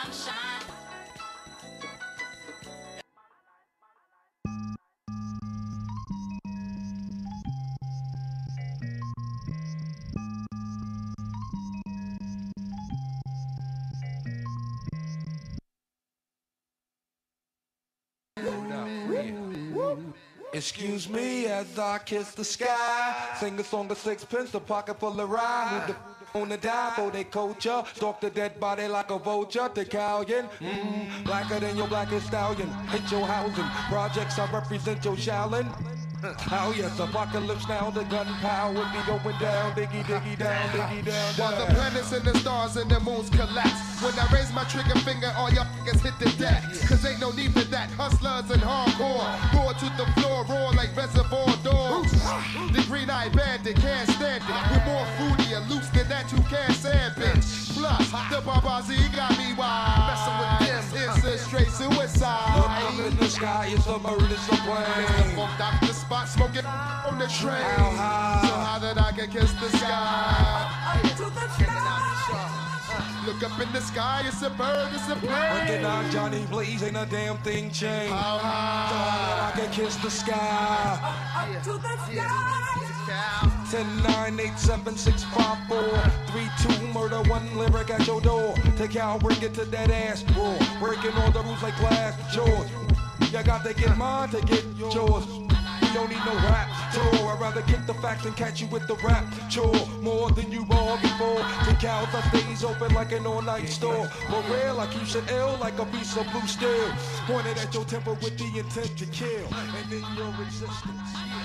Excuse me as I kiss the sky. Sing a song of sixpence, a pocket full of rhyme. With the on the dime for they culture. Stalk the dead body like a vulture. The Italian, blacker than your blackest stallion. Hit your housing. Projects I represent your Shaolin. Oh yes, apocalypse now, the gunpowder be going down, diggy diggy down, diggy down, down. While the planets and the stars and the moons collapse. When I raise my trigger finger, all y'all niggas hit the deck. Cause ain't no need for that, hustlers and hardcore. Roar to the floor, roar like reservoir dogs. The green-eyed bandit can't stand it. We're more fruity and loose than that you can't stand, bitch. Plus, the Barbazi got me wild. Messing with them, it's a straight suicide. Up in the sky, it's a murder, it's a plane. Dr. Spot smoking on the train. So high that I can kiss the sky. Look up in the sky, it's a bird, it's a plane. Working on Johnny Blaze, ain't a damn thing changed. How high? So high that I can kiss the sky. Up to the sky. 10, 9, 8, 7, 6, 5, 4, 3, 2, murder, 1 lyric at your door. Take out, bring it to that ass roar. Breaking all the rules like glass chores. You got to get mine to get yours. We don't need no rap tour. I'd rather kick the facts and catch you with the rap chore. More than you bargained for. Take out, I stays open like an all-night store. For real, I keep it ill like a piece of blue steel. Pointed at your temple with the intent to kill. And in your existence.